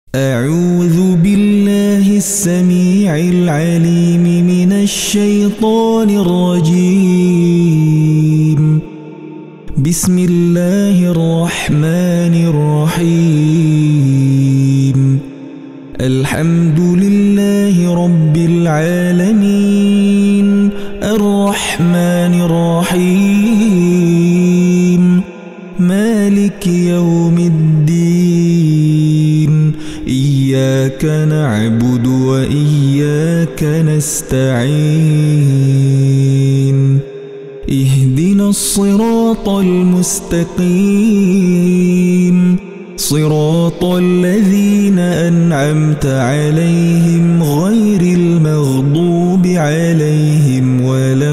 أعوذ بالله السميع العليم من الشيطان الرجيم. بسم الله الرحمن الرحيم. الحمد لله رب العالمين الرحمن الرحيم مالك يوم الدين. إياك نعبد وإياك نستعين. اهدنا الصراط المستقيم صراط الذين أنعمت عليهم غير المغضوب عليهم ولا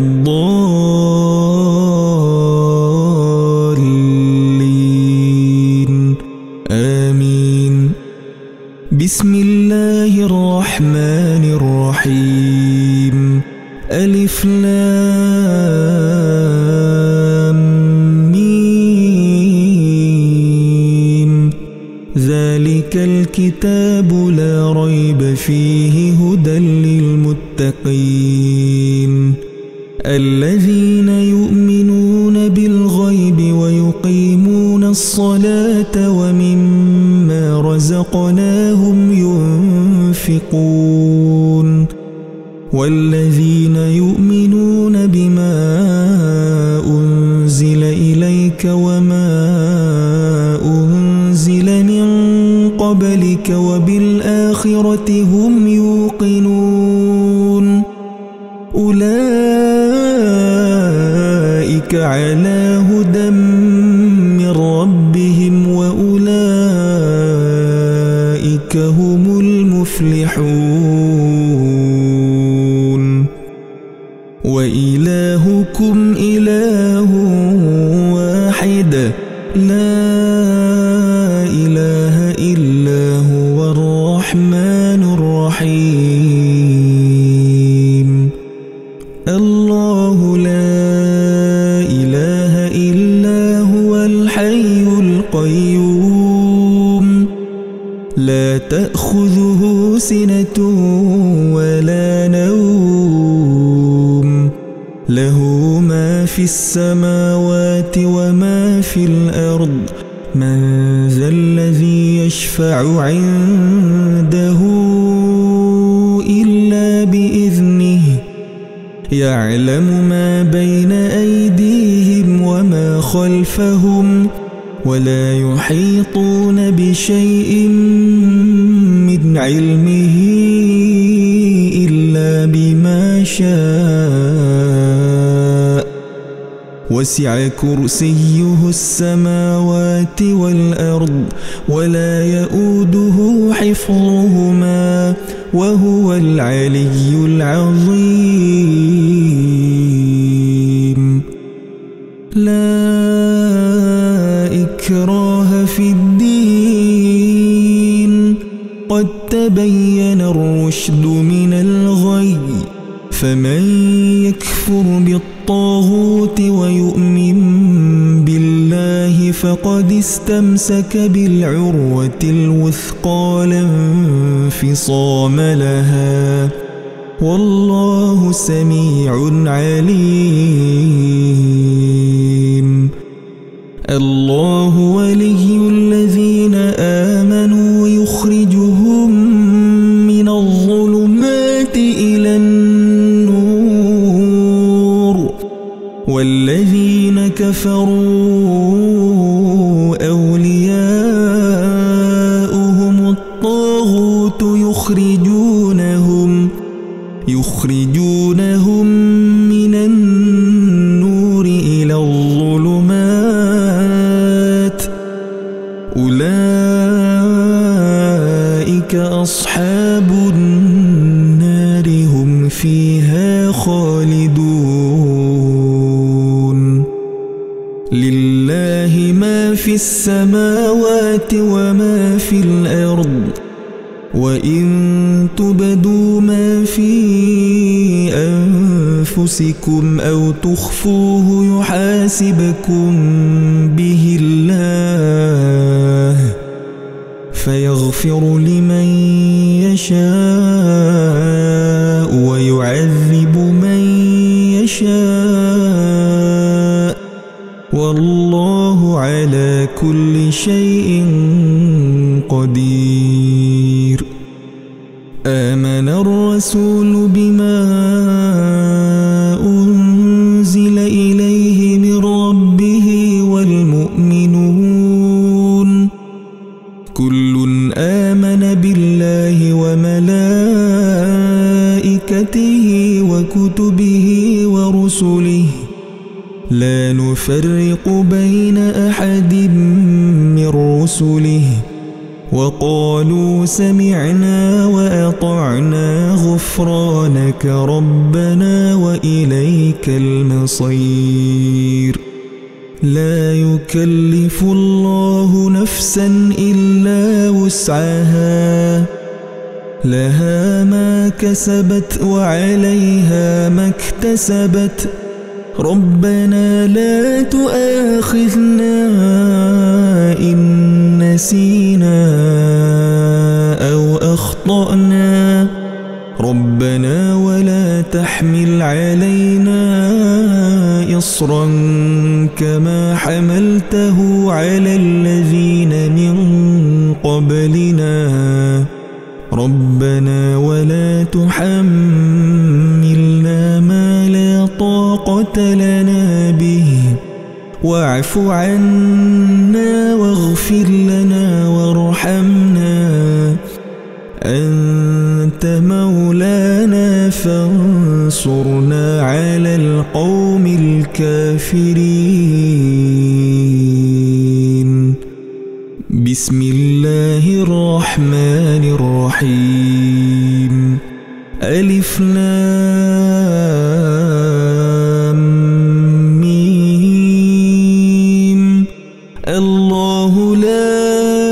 الضالين. آمين. بسم الله الرحمن الرحيم. ألف لام ميم. ذلك الكتاب لا ريب فيه هدى للمتقين الذين يؤمنون بالغيب ويقيمون الصلاة ومما رزقناهم ينفقون والذين يؤمنون بما أنزل إليك وما أنزل من قبلك وبالآخرة هم يوقنون. أولئك على هدى من ربهم وأولئك هم المفلحون. وإلهكم إله واحد لا إله إلا هو الرحمن الرحيم. الله لا إله إلا هو الحي القيوم لا تأخذه سنة ولا نوم له ما في السماوات وما في الأرض. من ذا الذي يشفع عنده إلا بإذنه يعلم ما بين أيديهم وما خلفهم ولا يحيطون بشيء من علمه إلا بما شاء. وسع كرسيه السماوات والأرض ولا يؤوده حفظهما وهو العلي العظيم. لا إكراه في الدين قد تبين الرشد من الغي. فمن يكفر بالطاغوت ويؤمن بالله فقد استمسك بالعروة الوثقى لا انفصام لها والله سميع عليم. الله ولي الذين آمنوا يخرجهم من الظلمات إلى النور والذين كفروا أولياؤهم الطاغوت يخرجونهم من النور إلى الظلمات. أولئك أصحاب النار هم فيها خالدون. لله ما في السماوات وما في الأرض. وإن تبدوا ما في أنفسكم أو تخفوه يحاسبكم به الله فيغفر لمن يشاء ويعذب من يشاء والله على كل شيء قدير. آمن الرسول بما أنزل إليه من ربه والمؤمنون كل آمن بالله وملائكته وكتبه ورسله لا نفرق بين أحد من رسله وقالوا سمعنا وأطعنا غفرانك ربنا وإليك المصير. لا يكلف الله نفسا إلا وسعها لها ما كسبت وعليها ما اكتسبت ربنا لا تؤاخذنا إن نسينا أو أخطأنا ربنا ولا تحمل علينا إصرا كما حملته على الذين من قبلنا ربنا ولا تحملنا ما لا طاقة لنا به واعف عنا واغفر لنا وارحمنا أنت مولانا فانصرنا على القوم الكافرين. بسم الله الرحمن الرحيم. ألف لام ميم. الله لا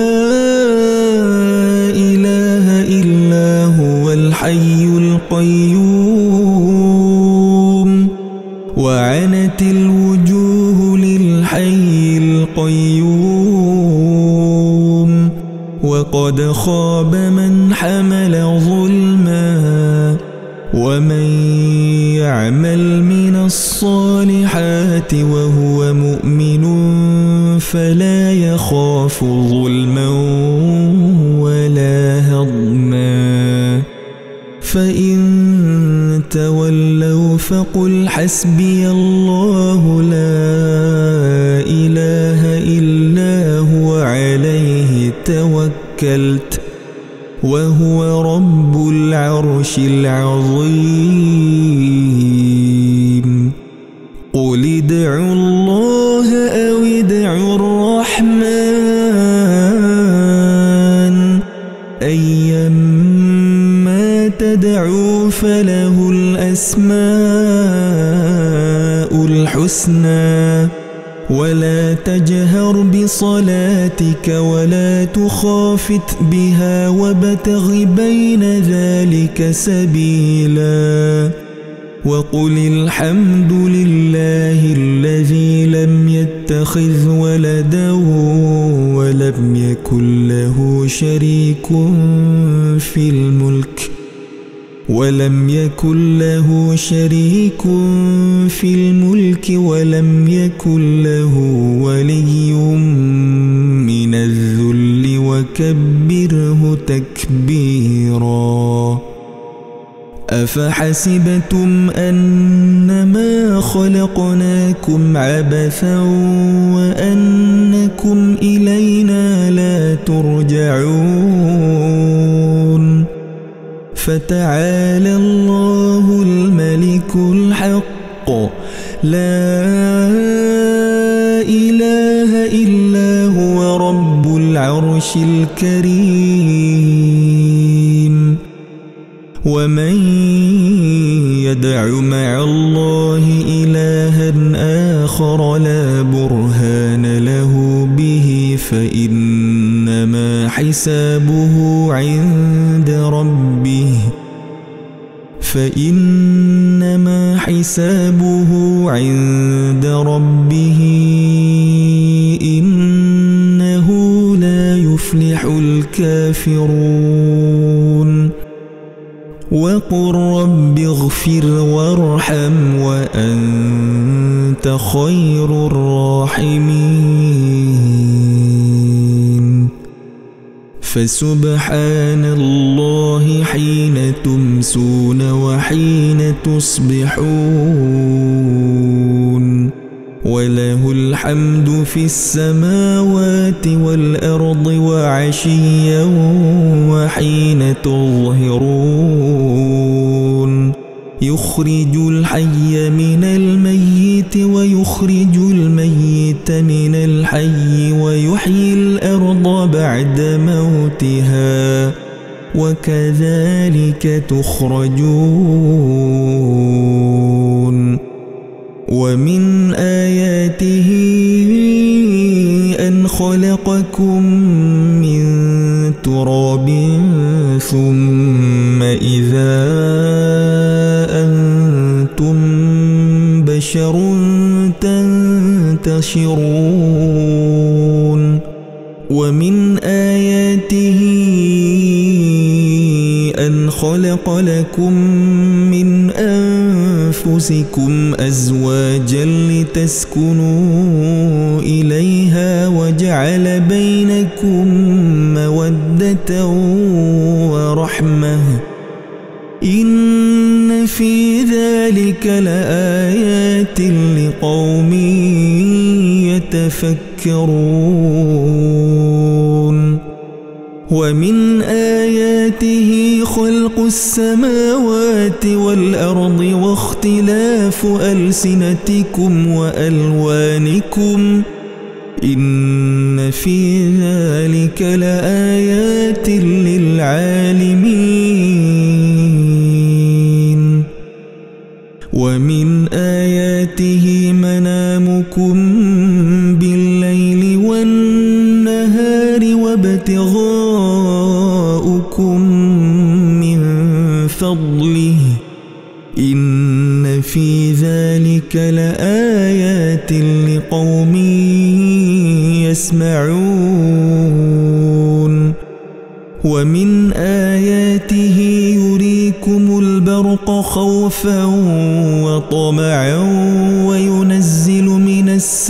إله إلا هو الحي القيوم وعنت الوجوه للحي القيوم وقد خاب من حمل ظلما ومن يعمل من الصالحات وهو مؤمن فلا يخاف ظلما ولا هضما. فإن تولوا فقل حسبي الله لا إله إلا هو عليه توكلت وهو رب العرش العظيم. قل ادعوا الله أو ادعوا الرحمن أيما تدعوا فله الأسماء الحسنى ولا تجهر بصلاتك ولا تخافت بها وابتغ بين ذلك سبيلا وقل الحمد لله الذي لم يتخذ ولدا ولم يكن له شريك في الملك ولم يكن له ولي من الذل وكبره تكبيرا. أفحسبتم أنما خلقناكم عبثا وأنكم إلينا لا ترجعون. فتعالى الله الملك الحق لا إله إلا هو رب العرش الكريم. ومن يدع مع الله إلها آخر لا برهان له به فإنما حسابه عند ربه إنه لا يفلح يفلح الكافرون وقل رب اغفر وارحم وأنت خير الراحمين فسبحان الله حين تمسون وحين تصبحون وله الحمد في السماوات والأرض وعشيا وحين تظهرون يخرج الحي من الميت ويخرج الميت من الحي ويحيي الأرض بعد موتها وكذلك تخرجون ومن آياته أن خلقكم من تراب ثم إذا أنتم بشر تنتشرون ومن آياته أن خلق لكم من أنفسكم أزواجا لتسكنوا إليها وجعل بينكم مودة ورحمة إن في ذلك لآيات لقوم يتفكرون ومن آياته خلق السماوات والأرض واختلاف ألسنتكم وألوانكم إن في ذلك لآيات للعالمين ومن آياته منامكم بالليل والنهار وابتغاؤكم من فضله إن في ذلك لآيات لقوم يسمعون ومن آياته يريكم البرق خوفا وطمعا وينزل من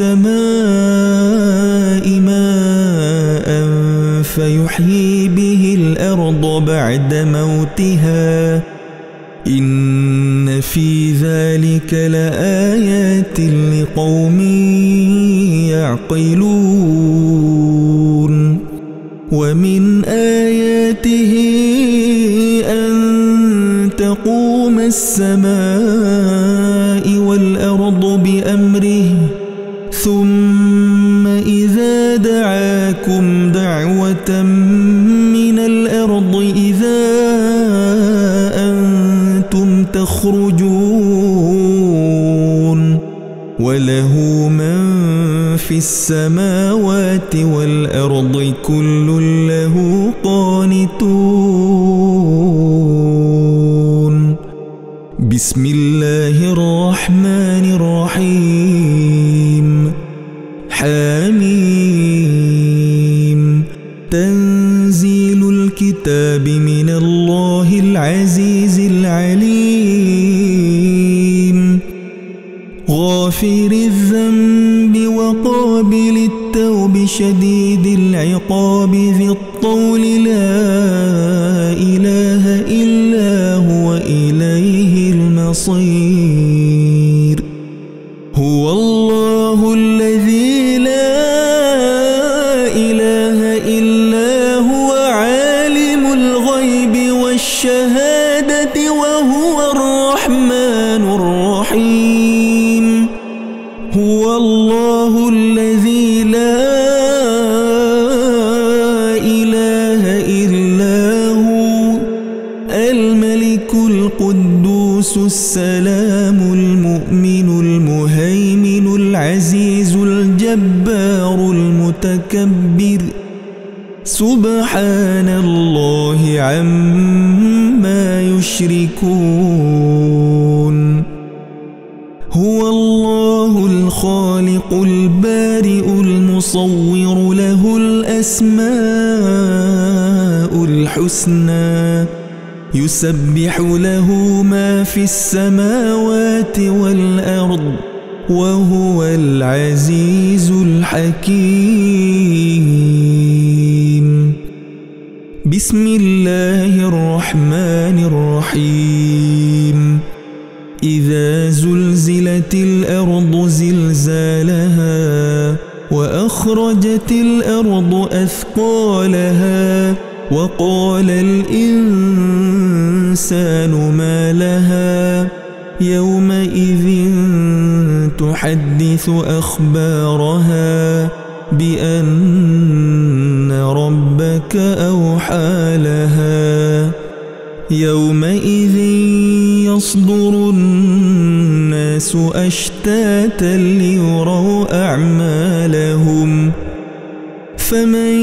السماء ماء فيحيي به الأرض بعد موتها إن في ذلك لآيات لقوم يعقلون ومن آياته أن تقوم السماء والأرض بأمره ثم إذا دعاكم دعوة من الأرض إذا أنتم تخرجون وله من في السماوات والأرض كل له قانتون بسم الله الرحمن الرحيم حميم تنزيل الكتاب من الله العزيز العليم غافر الذنب وقابل التوب شديد العقاب ذي الطول لا إله إلا هو إليه المصير هو الله الذي لا إله إلا هو عالم الغيب والشهادة وهو الرحمن الرحيم هو الله الذي لا إله إلا هو الملك القدوس السلام المؤمن المهيمن العزيز الجبار المتكبر سبحان الله عما يشركون هو الله الخالق البارئ المصور له الأسماء الحسنى يسبح له ما في السماوات والأرض وهو العزيز الحكيم. بسم الله الرحمن الرحيم. إذا زلزلت الأرض زلزالها وأخرجت الأرض أثقالها وقال الإنسان ما لها يومئذ تحدث أخبارها بأن ربك أوحى لها. يومئذ يصدر الناس أشتاتا ليروا أعمالهم فمن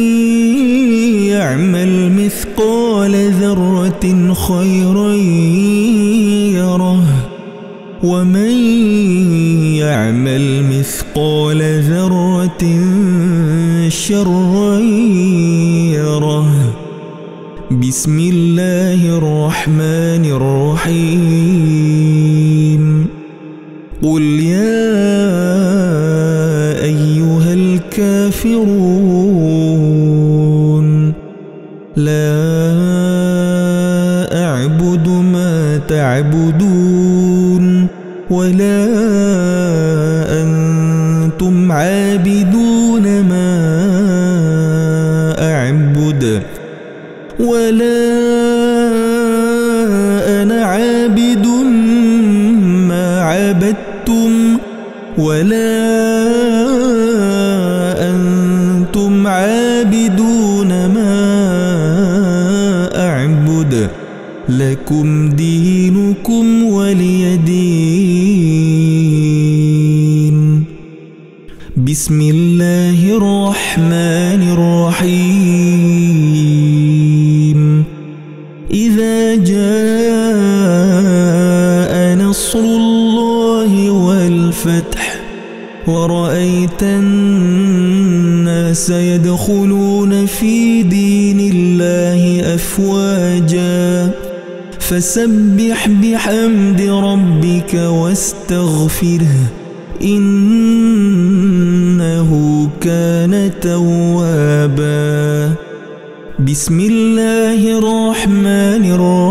يعمل مثقال ذرة خيرا يره ومن يعمل مثقال ذرة شرا يره. بسم الله الرحمن الرحيم. قل يا أيها الكافرون لا أعبد ما تعبدون ولا أنتم عابدون ما أعبد ولا أنا عابد ما عبدتم ولا أنتم عابدون ما أعبد لكم دينكم ولي دين. بسم الله الرحمن الرحيم. إذا جاء نصر الله والفتح ورأيت الناس يدخلون في دين الله أفواجا فسبح بحمد ربك واستغفره إنه كان توابا. بسم الله الرحمن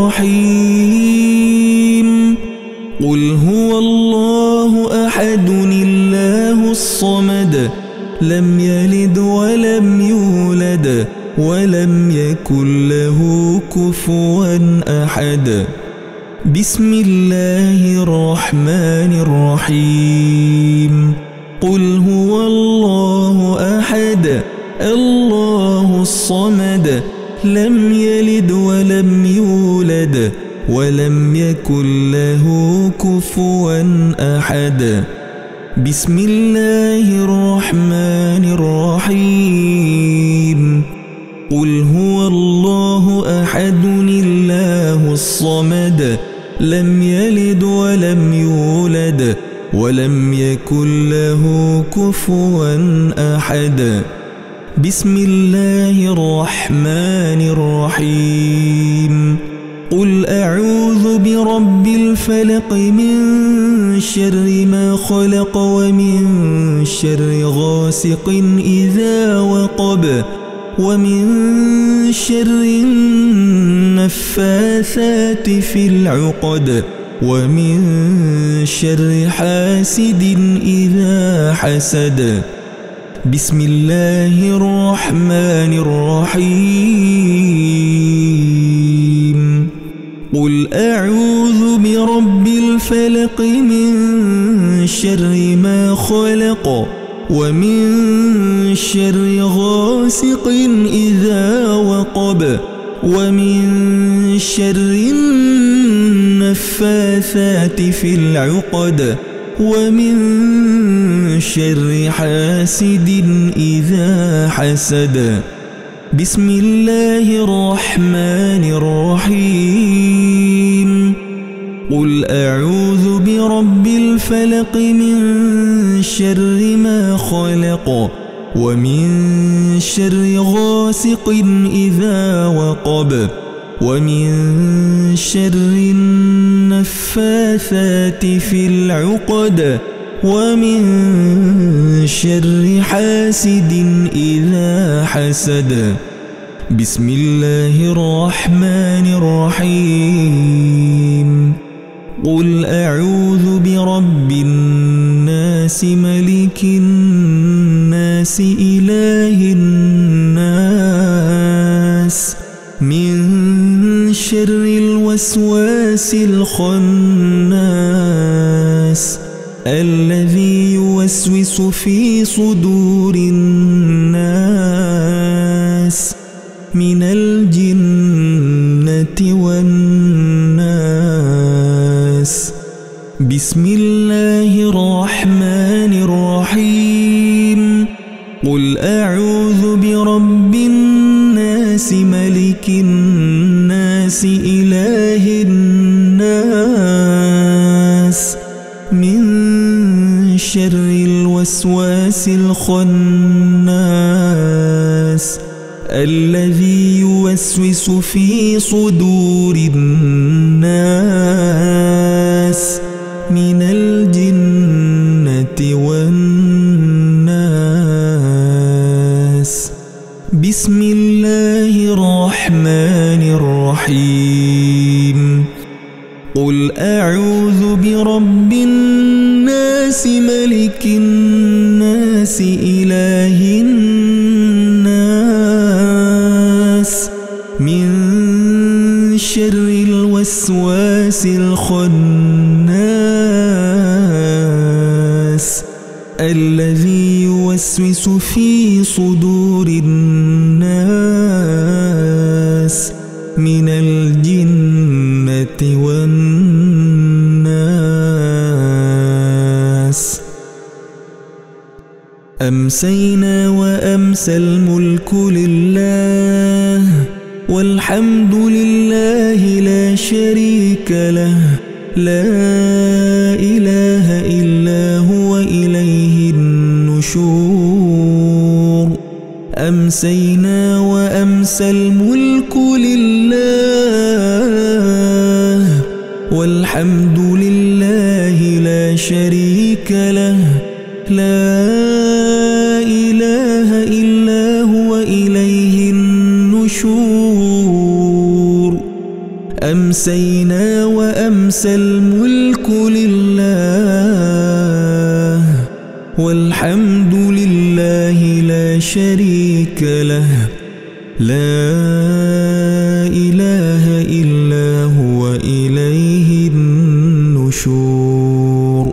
الرحيم. قل هو الله أحد الله الصمد لم يلد ولم يولد ولم يكن له كفوا أحد. بسم الله الرحمن الرحيم. قل هو الله أحد الله الصمد لم يلد ولم يولد ولم يكن له كفوا أحد. بسم الله الرحمن الرحيم. قل هو الله أحد الله الصمد لم يلد ولم يولد ولم يكن له كفوا أحد. بسم الله الرحمن الرحيم. قل أعوذ برب الفلق من شر ما خلق ومن شر غاسق إذا وقب ومن شر النفاثات في العقد ومن شر حاسد إذا حسد. بسم الله الرحمن الرحيم. قل أعوذ برب الفلق من شر ما خلق ومن شر غاسق إذا وقب ومن شر النفاثات في العقد ومن شر حاسد إذا حسد. بسم الله الرحمن الرحيم. قل أعوذ برب الفلق من شر ما خلق ومن شر غاسق إذا وقب ومن شر النفاثات في العقد ومن شر حاسد إذا حسد. بسم الله الرحمن الرحيم. قل أعوذ برب الناس ملك الناس إله الناس من شر الوسواس الخناس الذي يوسوس في صدور الناس من الجنة والناس. بسم الله الرحمن الرحيم. قل أعوذ برب الناس ملك الناس إله الناس من شر الوسواس الخناس الذي يوسوس في صدور الناس من الجنة والناس. بسم الله الرحمن الرحيم. قل أعوذ برب الناس ملك الناس إله الناس من شر الوسواس الخناس الذي يوسوس في صدور الناس من الجنة والناس. أمسينا وأمسى الملك لله والحمد لله لا شريك له لا إله إلا هو إليه النشور. أمسينا وأمسى الملك لله والحمد لله لا شريك له لا إله إلا هو إليه النشور. أمسينا وأمسى الملك لله والحمد لله لا شريك له لا إله إلا هو إليه النشور.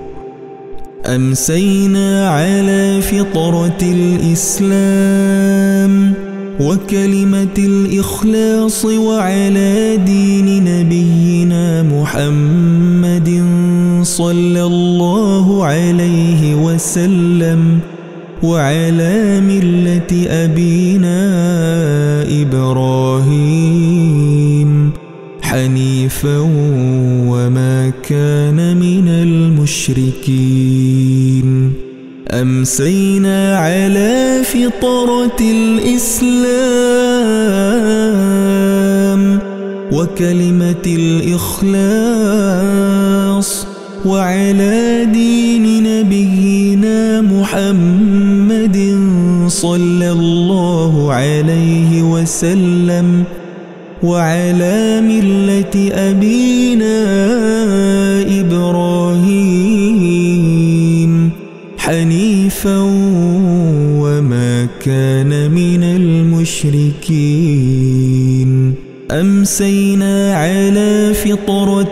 أمسينا على فطرة الإسلام وكلمة الإخلاص وعلى دين نبينا محمد صلى الله عليه وسلم وعلى ملة أبينا إبراهيم حنيفا وما كان من المشركين. أمسينا على فطرة الإسلام وكلمة الإخلاص وعلى دين نبينا محمد صلى الله عليه وسلم وعلى ملة أبينا إبراهيم حنيفا وما كان من المشركين. أمسينا على فطرة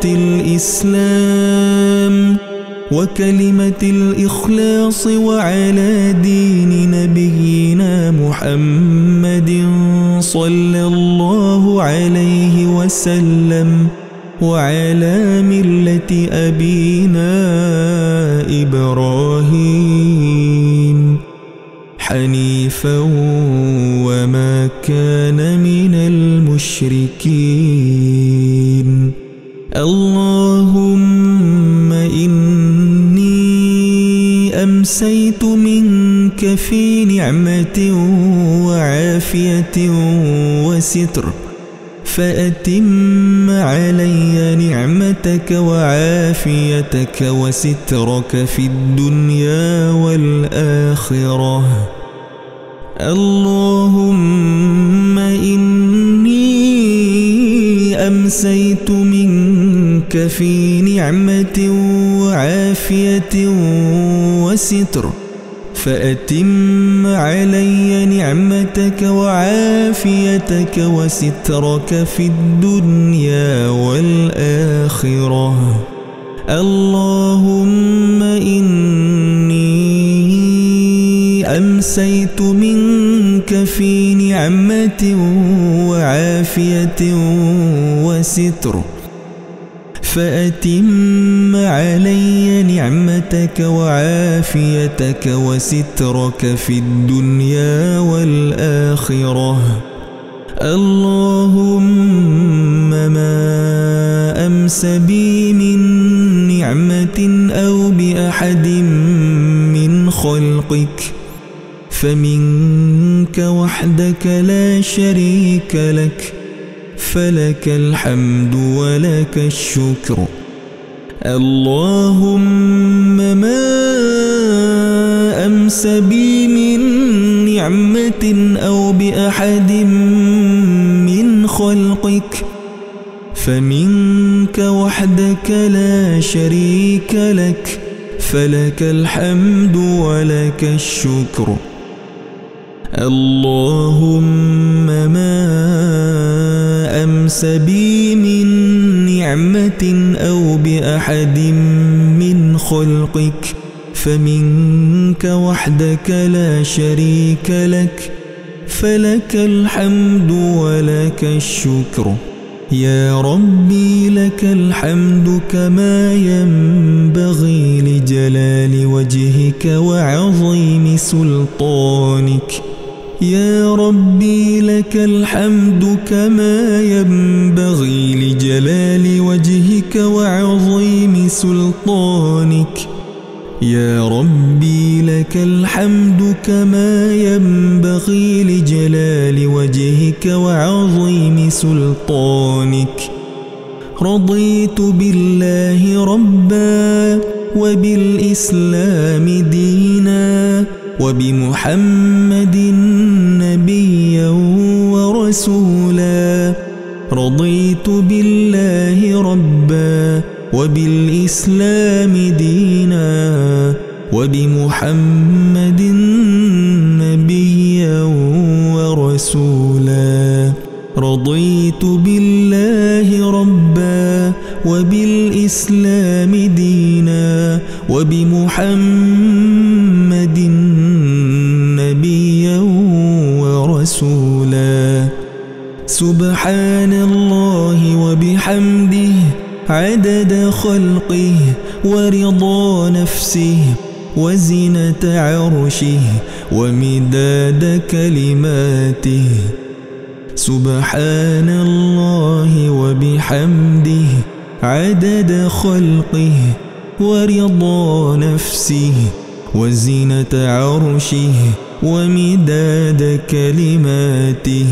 الإسلام وكلمة الإخلاص وعلى دين نبينا محمد صلى الله عليه وسلم وعلى ملة أبينا إبراهيم حنيفا وما كان من المشركين. اللهم إني أمسيت منك في نعمة وعافية وستر، فأتم علي نعمتك وعافيتك وسترك في الدنيا والآخرة. اللهم إني أمسيت منك في نعمة وعافية وستر، فأتم علي نعمتك وعافيتك وسترك في الدنيا والآخرة. اللهم إني أمسيت منك في نعمة وعافية وستر، فأتم علي نعمتك وعافيتك وسترك في الدنيا والآخرة. اللهم ما أمس بي من نعمة أو بأحد من خلقك فمنك وحدك لا شريك لك، فلك الحمد ولك الشكر. اللهم ما أمس بي من نعمة أو بأحد من خلقك فمنك وحدك لا شريك لك، فلك الحمد ولك الشكر. اللهم ما أمس بي من نعمة أو بأحد من خلقك فمنك وحدك لا شريك لك، فلك الحمد ولك الشكر. يا ربي لك الحمد كما ينبغي لجلال وجهك وعظيم سلطانك. يا ربي لك الحمد كما ينبغي لجلال وجهك وعظيم سلطانك. يا ربي لك الحمد كما ينبغي لجلال وجهك وعظيم سلطانك. رضيت بالله ربا وبالإسلام دينا وبمحمد نبيا ورسولا. رضيت بالله ربا وبالإسلام دينا وبمحمد نبيا ورسولا. رضيت بالله ربا وبالإسلام دينا وبمحمد نبيا ورسولا. سبحان الله وبحمده عدد خلقه ورضا نفسه وزنة عرشه ومداد كلماته. سبحان الله وبحمده عدد خلقه ورضا نفسه وزنة عرشه ومداد كلماته.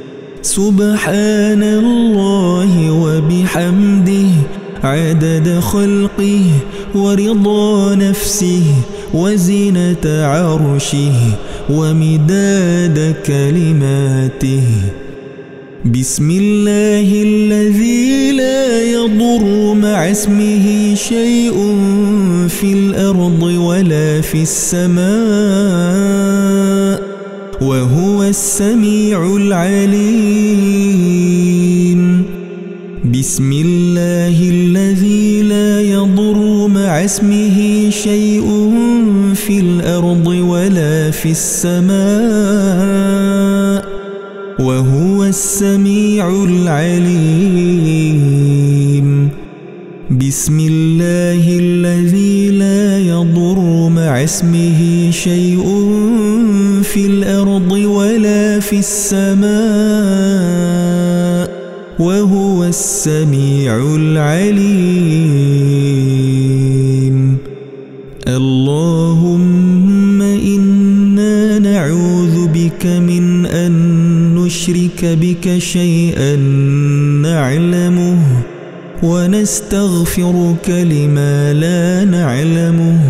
سبحان الله وبحمده عدد خلقه ورضا نفسه وزنة عرشه ومداد كلماته. بسم الله الذي لا يضر مع اسمه شيء في الأرض ولا في السماء وهو السميع العليم. بسم الله الذي لا يضر مع اسمه شيء في الأرض ولا في السماء وهو السميع العليم. بسم الله الذي لا يضر مع اسمه شيء في الأرض ولا في السماء وهو السميع العليم. اللهم إنا نعوذ بك من نشرك بك شيئا نعلمه ونستغفرك لما لا نعلمه.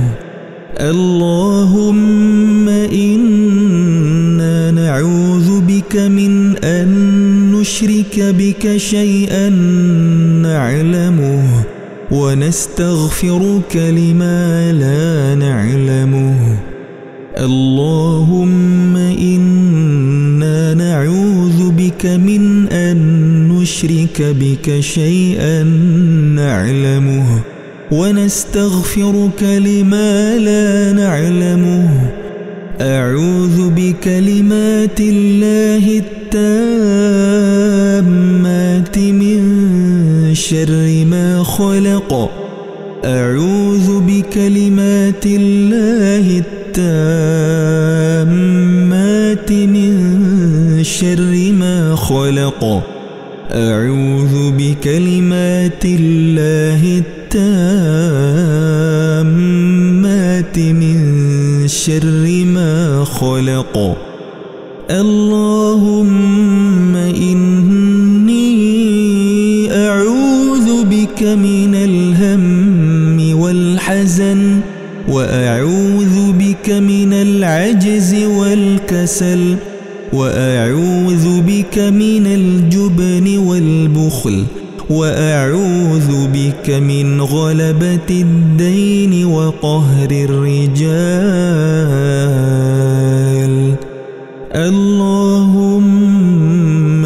اللهم إنا نعوذ بك من أن نشرك بك شيئا نعلمه ونستغفرك لما لا نعلمه. اللهم إنا نعوذ بك من أن نشرك بك شيئا نعلمه ونستغفرك لما لا نعلمه. أعوذ بكلمات الله التامات من شر ما خلق. أعوذ بكلمات الله التامات من شر ما خلق. أعوذ بكلمات الله التامات من شر ما خلق. اللهم إني أعوذ بك من الهم والحزن وأعوذ بك من العجز والكسل وأعوذ بك من الجبن والبخل وأعوذ بك من غلبة الدين وقهر الرجال. اللهم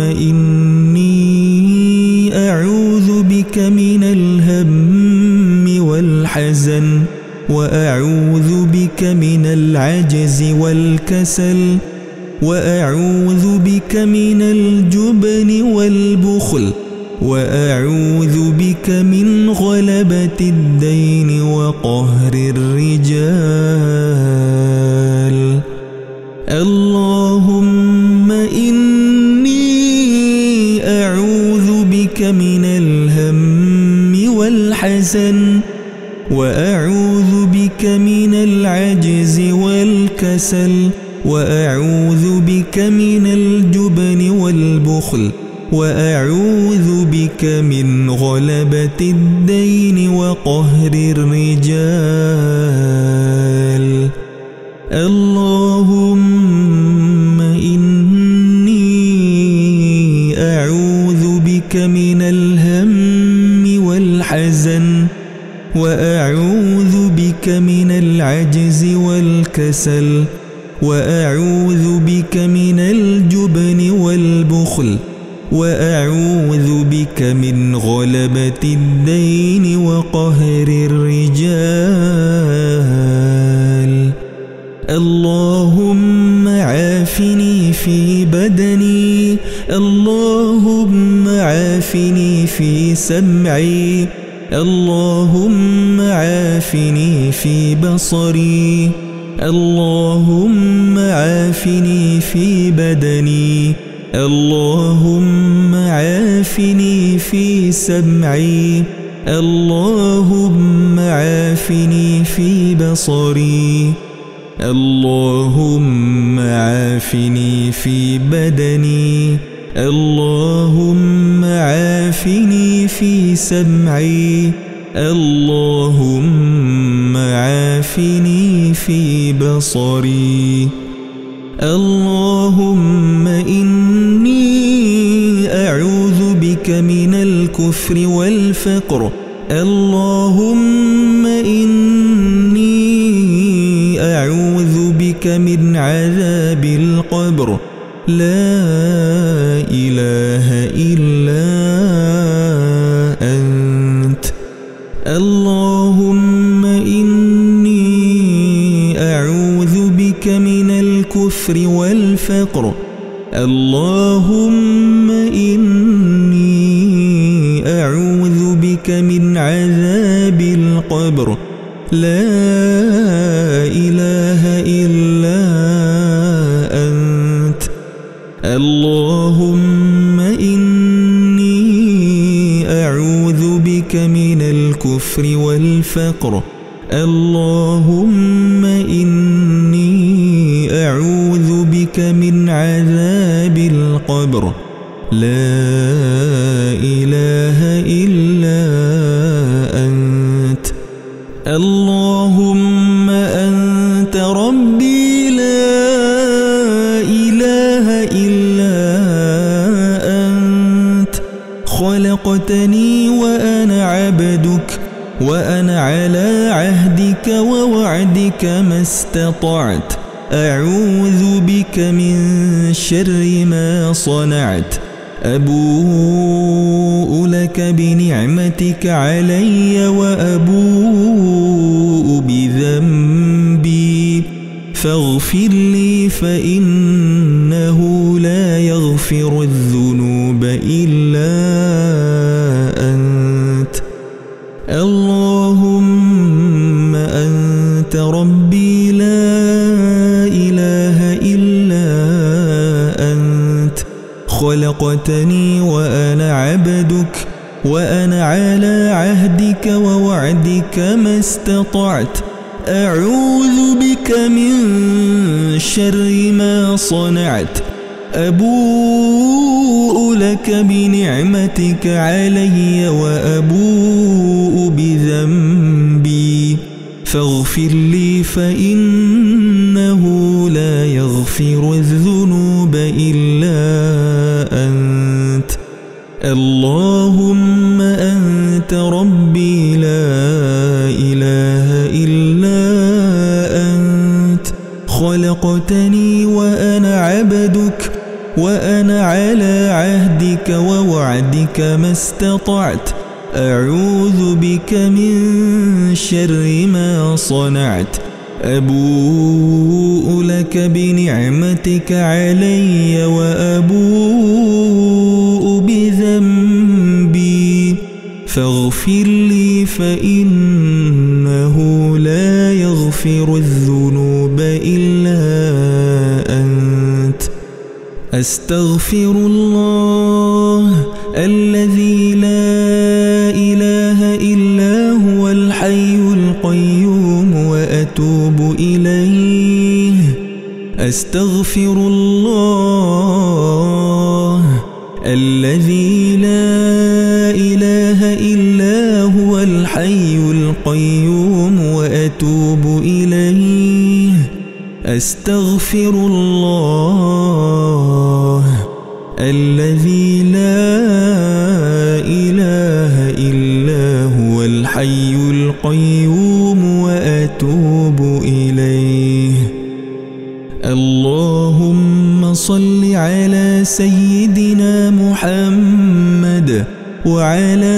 إني أعوذ بك من الهم والحزن وأعوذ بك من العجز والكسل وأعوذ بك من الجبن والبخل وأعوذ بك من غلبة الدين وقهر الرجال. اللهم إني أعوذ بك من الهم والحزن وأعوذ بك من العجز والكسل وأعوذ بك من الجبن والبخل وأعوذ بك من غلبة الدين وقهر الرجال. اللهم إني أعوذ بك من الهم والحزن وأعوذ بك من العجز والكسل وأعوذ بك من الجبن والبخل وأعوذ بك من غلبة الدين وقهر الرجال. اللهم عافني في بدني. اللهم عافني في سمعي. اللهم عافني في بصري. اللهم عافني في بدني. اللهم عافني في سمعي. اللهم عافني في بصري. اللهم عافني في بدني. اللهم عافني في سمعي. اللهم عافني في بصري. اللهم إني أعوذ بك من الكفر والفقر. اللهم إني أعوذ بك من عذاب القبر. لا إله إلا أنت. اللهم إني أعوذ بك من الكفر والفقر. اللهم إني أعوذ بك من عذاب القبر. لا إله إلا أنت. اللهم إني أعوذ بك من الكفر والفقر. اللهم إني أعوذ بك بك من عذاب القبر. لا إله إلا أنت. اللهم أنت ربي لا إله إلا أنت. خلقتني وأنا عبدك وأنا على عهدك ووعدك ما استطعت. أعوذ بك من شر ما صنعت. أبوء لك بنعمتك علي وأبوء بذنبي فاغفر لي فإنه لا يغفر الذنوب إلا أنت. اللهم أنت ربي لا إله إلا أنت. خلقتني وأنا عبدك وأنا على عهدك ووعدك ما استطعت. أعوذ بك من شر ما صنعت. أبوء لك بنعمتك علي وأبوء بذنبي فاغفر لي فإنه لا يغفر الذنوب إلا أنت. اللهم أنت ربي لا إله إلا أنت. خلقتني وأنا عبدك وأنا على عهدك ووعدك ما استطعت. أعوذ بك من شر ما صنعت. أبوء لك بنعمتك علي وأبوء بذنبي فاغفر لي فإنه لا يغفر الذنوب إلا أنت. أستغفر الله الذي لا إله إلا هو الحي القيوم وأتوب إليه. أستغفر الله الذي لا إله إلا هو الحي القيوم وأتوب إليه. أستغفر الله الذي لا إله إلا هو الحي القيوم وأتوب إليه. اللهم صل على سيدنا محمد وعلى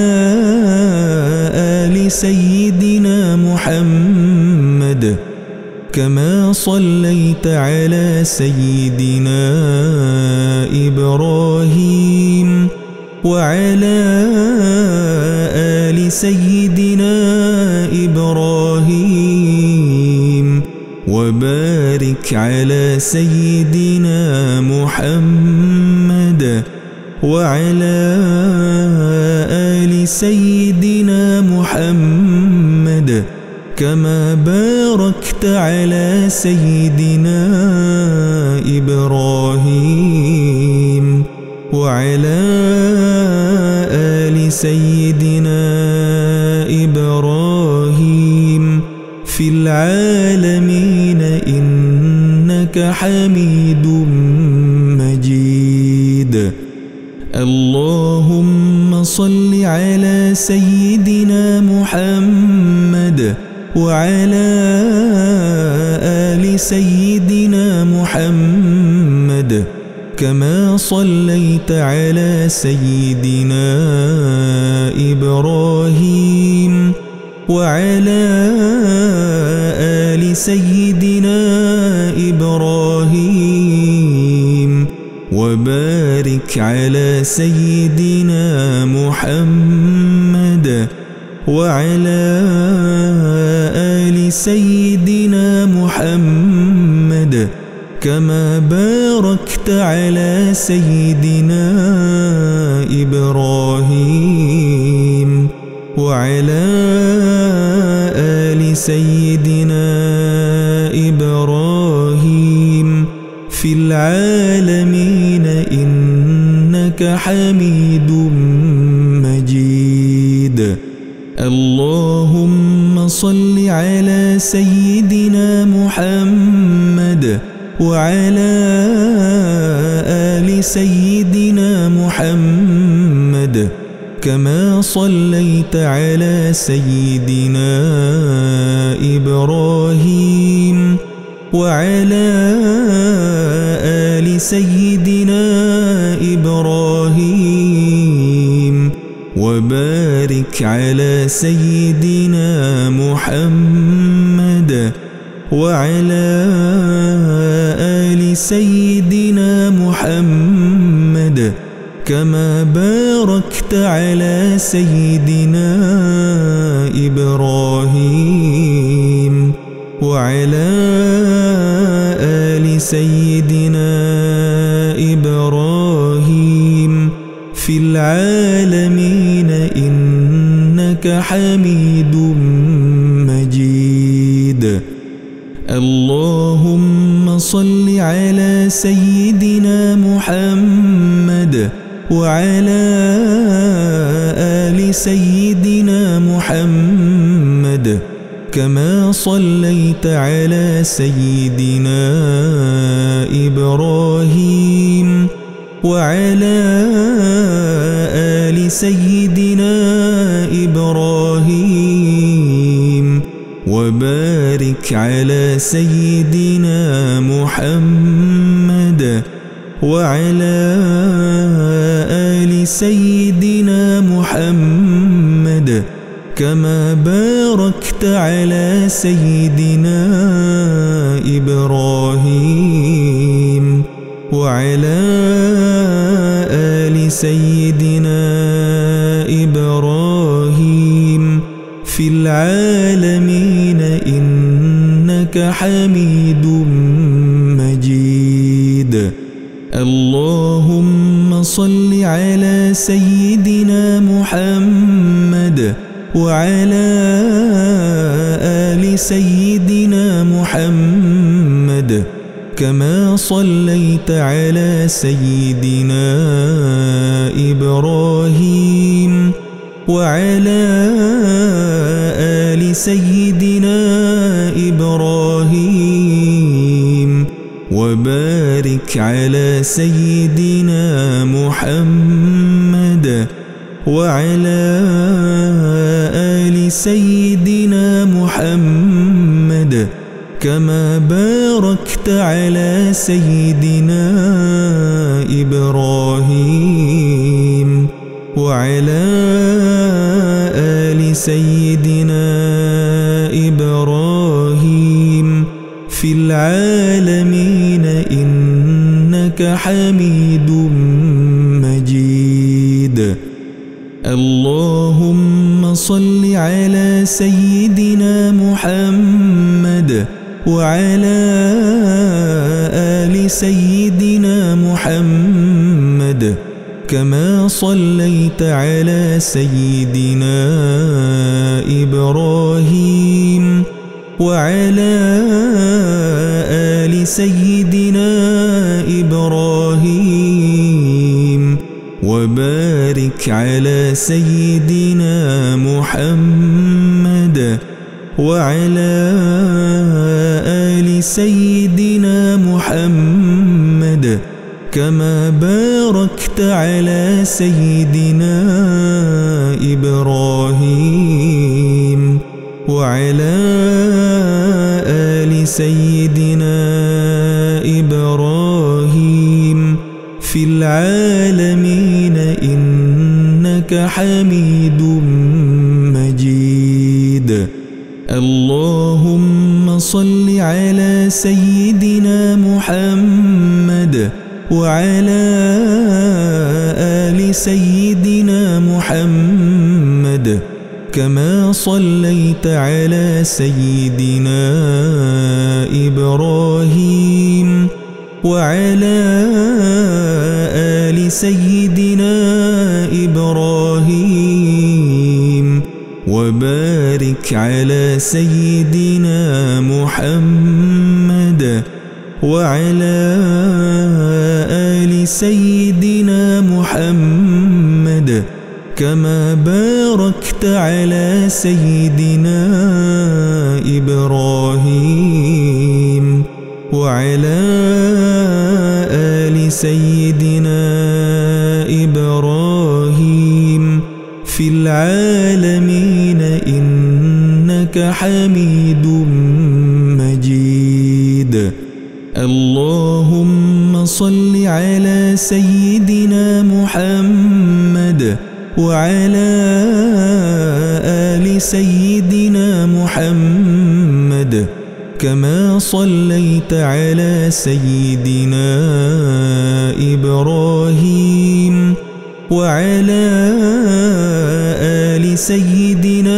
آل سيدنا محمد كما صليت على سيدنا إبراهيم وعلى آل سيدنا إبراهيم وبارك على سيدنا محمد وعلى آل سيدنا محمد كما باركت على سيدنا إبراهيم وعلى آل سيدنا إبراهيم في العالمين إنك حميد مجيد. اللهم صل على سيدنا محمد وعلى آل سيدنا محمد كما صليت على سيدنا إبراهيم وعلى آل سيدنا إبراهيم وبارك على سيدنا محمد وعلى آل سيدنا محمد كما باركت على سيدنا إبراهيم وعلى آل سيدنا إبراهيم في العالمين إنك حميد مجيد. اللهم صل على سيدنا محمد وعلى آل سيدنا محمد كما صليت على سيدنا إبراهيم وعلى آل سيدنا إبراهيم وبارك على سيدنا محمد وعلى آل سيدنا محمد كما باركت على سيدنا إبراهيم وعلى آل سيدنا إبراهيم في العالمين إنك حميد مجيد. اللهم صل على سيدنا محمد وعلى آل سيدنا محمد كما صليت على سيدنا إبراهيم وعلى آل سيدنا إبراهيم وبارك على سيدنا محمد وعلى آل سيدنا محمد كما باركت على سيدنا إبراهيم وعلى آل سيدنا إبراهيم في العالمين إنك حميد مجيد. اللهم صل على سيدنا محمد وعلى آل سيدنا محمد كما صليت على سيدنا إبراهيم وعلى آل سيدنا إبراهيم وبارك على سيدنا محمد وعلى آل سيدنا محمد كما باركت على سيدنا إبراهيم وعلى آل سيدنا إبراهيم في العالمين إنك حميد مجيد. اللهم صل على سيدنا محمد وعلى آل سيدنا محمد كما صليت على سيدنا إبراهيم وعلى آل سيدنا إبراهيم وبارك على سيدنا محمد وعلى آل سيدنا محمد كما باركت على سيدنا إبراهيم وعلى آل سيدنا إبراهيم في العالمين إنك حميد مجيد. اللهم صل على سيدنا محمد وعلى آل سيدنا محمد كما صليت على سيدنا إبراهيم وعلى آل سيدنا إبراهيم وبارك على سيدنا محمد وعلى آل سيدنا محمد كما باركت على سيدنا إبراهيم وعلى آل سيدنا إبراهيم في العالمين إنك حميد مجيد. اللهم صل على سيدنا محمد وعلى آل سيدنا محمد كما صليت على سيدنا إبراهيم وعلى آل سيدنا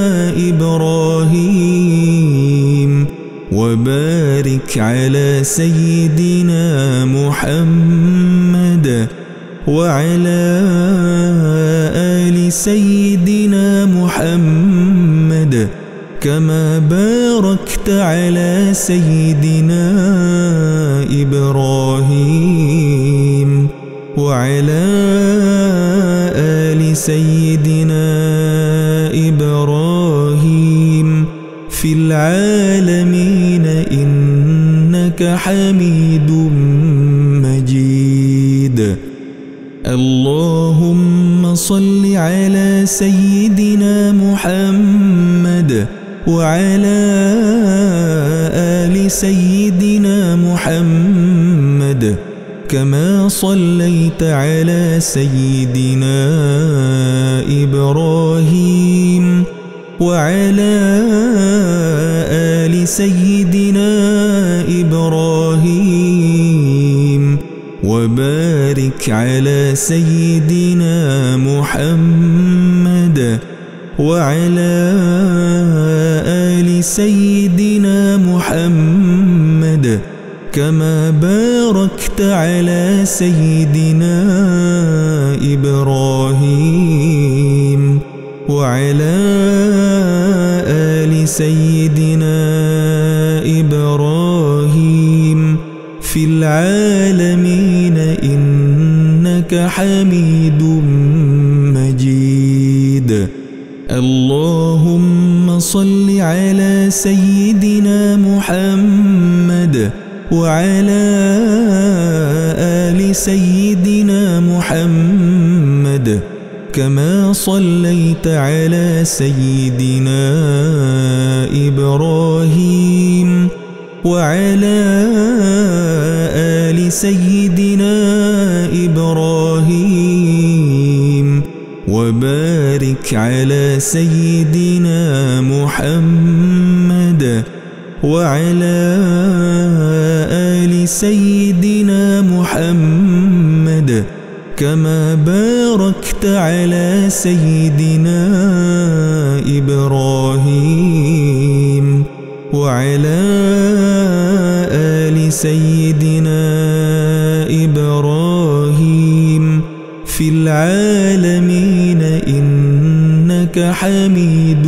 إبراهيم وبارك على سيدنا محمد وعلى آل سيدنا محمد كما باركت على سيدنا إبراهيم وعلى آل سيدنا إبراهيم في العالمين إنك حميد مجيد. اللهم صل على سيدنا محمد وعلى آل سيدنا محمد كما صليت على سيدنا إبراهيم وعلى آل سيدنا إبراهيم وبارك على سيدنا محمد وعلى آل سيدنا محمد كما باركت على سيدنا إبراهيم وعلى آل سيدنا إبراهيم في العالمين إنك حميد مجيد. اللهم صل على سيدنا محمد وعلى آل سيدنا محمد كما صليت على سيدنا إبراهيم وعلى آل سيدنا إبراهيم وبارك على سيدنا محمد وعلى آل سيدنا محمد كما باركت على سيدنا إبراهيم وعلى آل سيدنا إبراهيم في العالمين إنك حميد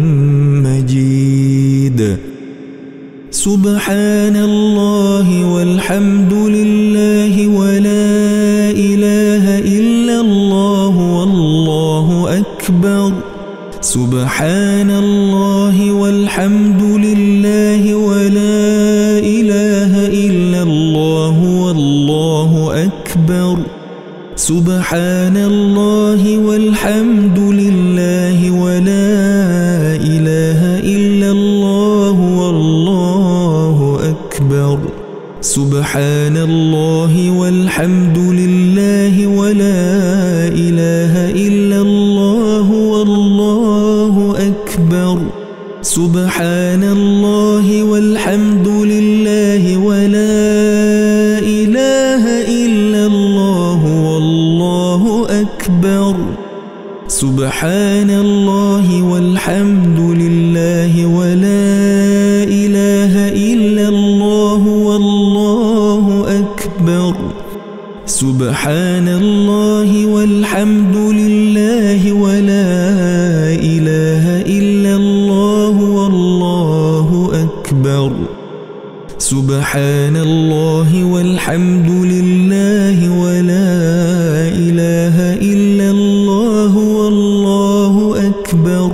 مجيد. سبحان الله والحمد لله ولا إله إلا الله والله أكبر. سبحان الله والحمد لله ولا إله إلا الله والله أكبر. سبحان الله والحمد لله ولا إله إلا الله والله أكبر. سبحان الله والحمد لله ولا إله إلا الله والله أكبر. سبحان الله والحمد لله ولا إله إلا الله والله أكبر. سبحان الله والحمد لله ولا إله إلا الله والله أكبر. سبحان الله والحمد لله ولا إله إلا الله والله أكبر. سبحان الله والحمد لله والله أكبر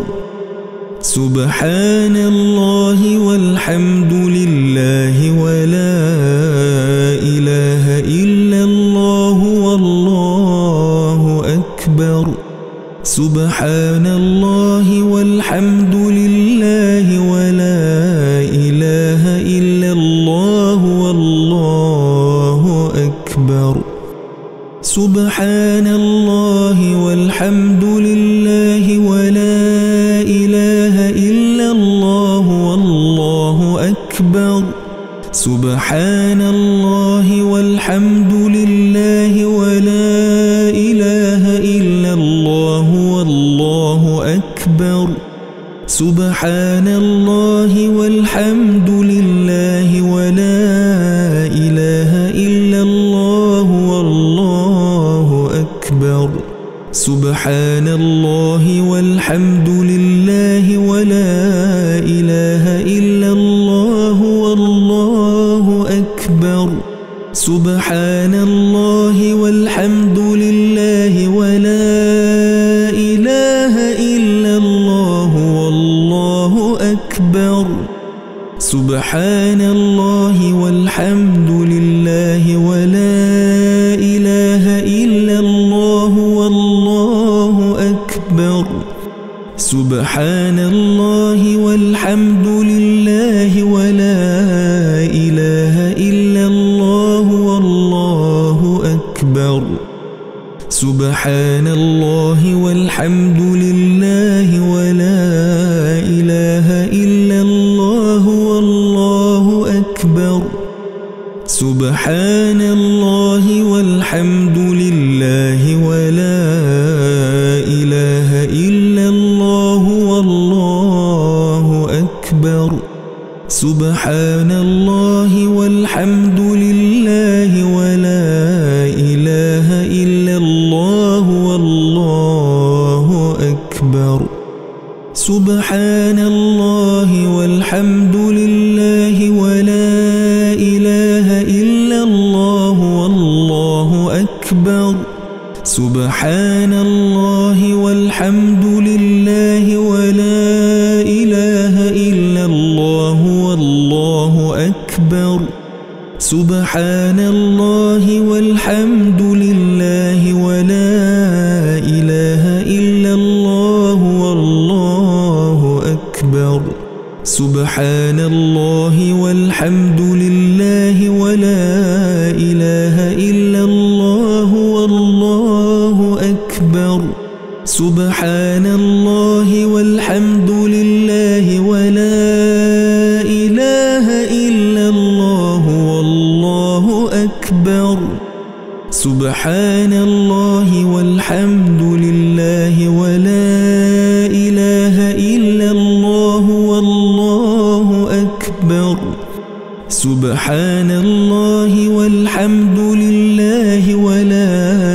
سبحان الله والحمد لله ولا إله إلا الله والله أكبر سبحان الله والحمد لله ولا إله إلا الله والله أكبر سبحان الله والحمد لله ولا إله إلا الله والله أكبر سبحان الله والحمد لله ولا إله إلا الله والله أكبر سبحان الله والحمد لله ولا إله إلا الله والله أكبر سبحان الله والحمد لله ولا إله إلا الله والله أكبر سبحان الله والحمد لله ولا إله إلا الله والله أكبر سبحان الله والحمد لله ولا إله إلا الله والله أكبر سبحان الله والحمد لله ولا إله إلا الله والله أكبر سبحان الله والحمد لله ولا إله إلا الله والله أكبر سبحان الله والحمد لله ولا إله إلا الله والله أكبر سبحان الله والحمد لله ولا إله إلا الله والله أكبر سبحان الله والحمد لله ولا إله إلا الله والله أكبر سبحان الله والحمد لله ولا إله إلا الله والله أكبر سبحان الله والحمد لله ولا إله إلا الله والله أكبر سبحان الله والحمد لله ولا إله إلا الله والله أكبر سبحان الله والحمد لله ولا إله إلا الله والله أكبر سبحان الله والحمد لله ولا إله إلا الله والله أكبر سبحان الله والحمد لله ولا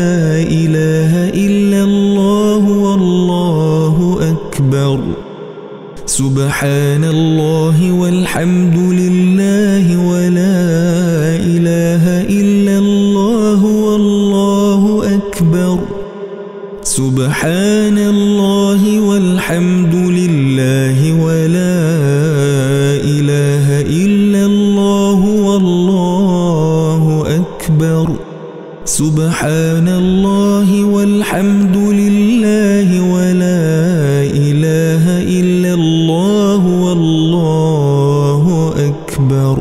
إله إلا الله والله أكبر سبحان الله والحمد لله ولا إله إلا الله والله أكبر سبحان الله والحمد لله ولا إله إلا الله والله أكبر سبحان الله والحمد لله ولا إله إلا الله والله أكبر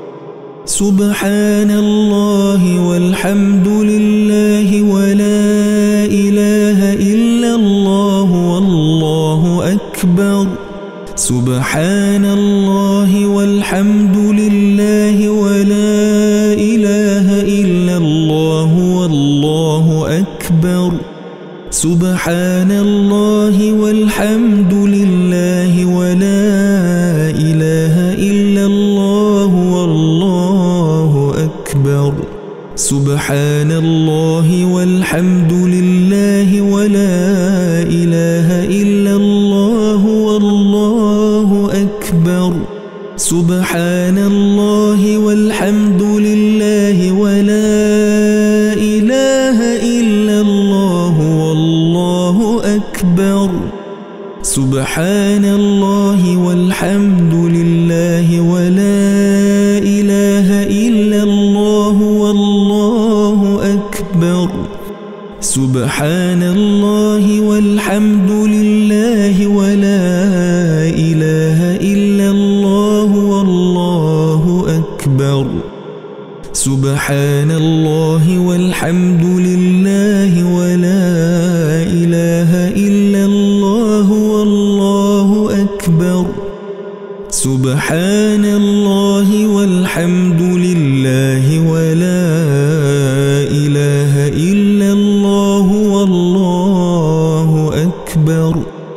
سبحان الله والحمد لله ولا إله إلا الله والله أكبر سبحان الله والحمد لله ولا إله إلا الله والله أكبر سبحان الله والحمد لله ولا إله إلا الله والله أكبر سبحان الله والحمد لله ولا إله إلا الله والله أكبر سبحان الله والحمد لله ولا إله إلا الله والله أكبر سبحان الله والحمد لله ولا إله إلا الله والله أكبر سبحان الله والحمد لله ولا إله إلا الله والله أكبر سبحان الله والحمد لله ولا إله إلا الله والله أكبر سبحان الله والحمد لله ولا إله إلا الله والله أكبر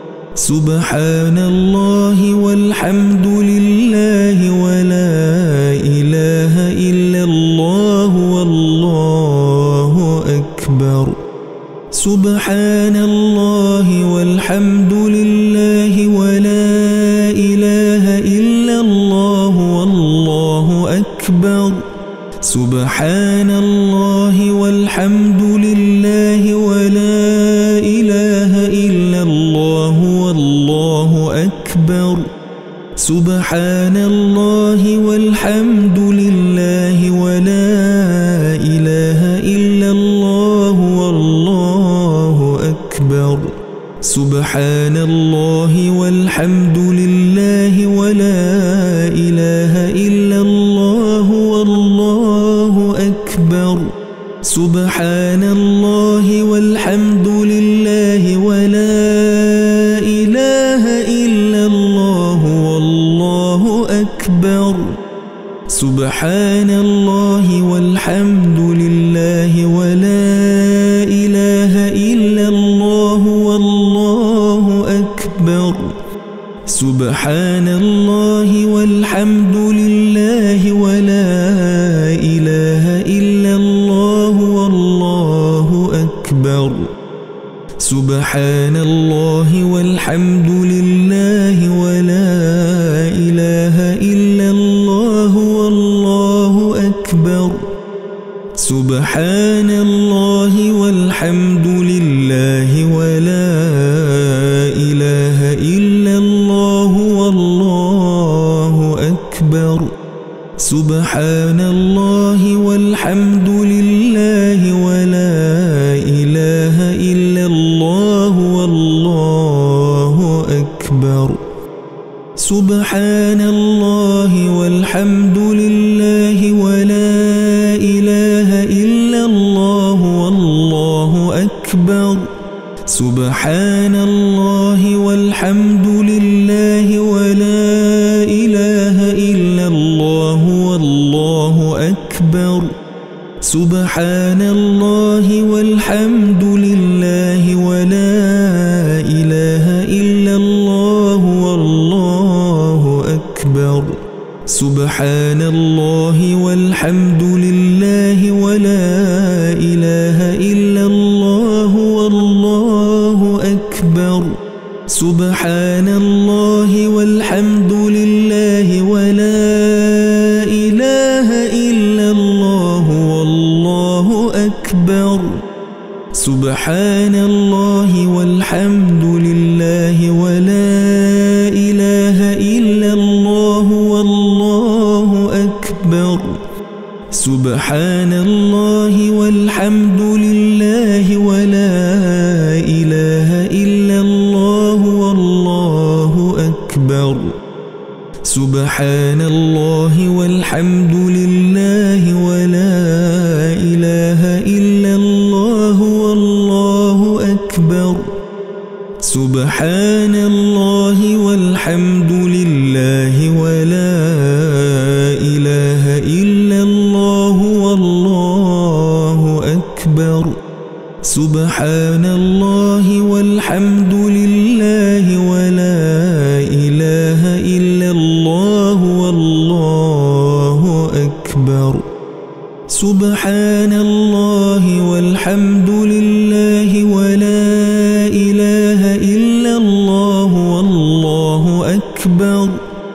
سبحان الله والحمد لله ولا إله إلا الله والله أكبر سبحان الله والحمد لله ولا إله إلا الله والله أكبر سبحان الله والحمد لله ولا إله إلا الله والله أكبر سبحان الله والحمد لله ولا إله إلا الله والله أكبر سبحان الله والحمد لله ولا إله إلا الله والله أكبر سبحان الله والحمد لله ولا إله إلا الله والله أكبر سبحان الله والحمد لله ولا إله إلا الله والله أكبر سبحان الله والحمد لله ولا إله إلا الله والله أكبر سبحان الله والحمد لله ولا إله إلا الله والله أكبر سبحان الله والحمد لله ولا إله إلا الله والله أكبر سبحان الله والحمد لله ولا إله إلا الله والله أكبر سبحان الله والحمد لله ولا إله إلا الله والله أكبر سبحان الله والحمد لله ولا إله إلا الله والله أكبر سبحان الله والحمد لله ولا إله إلا الله والله أكبر سبحان الله والحمد لله ولا إله إلا الله والله أكبر سبحان الله والحمد لله ولا إله إلا الله والله أكبر سبحان الله والحمد لله ولا إله إلا الله والله أكبر سبحان الله والحمد لله ولا إله إلا الله والله أكبر سبحان الله والحمد لله ولا إله إلا الله والله أكبر سبحان الله والحمد لله ولا إله إلا الله والله أكبر سبحان الله والحمد لله ولا إله إلا الله والله أكبر سبحان الله والحمد لله ولا إله إلا الله والله أكبر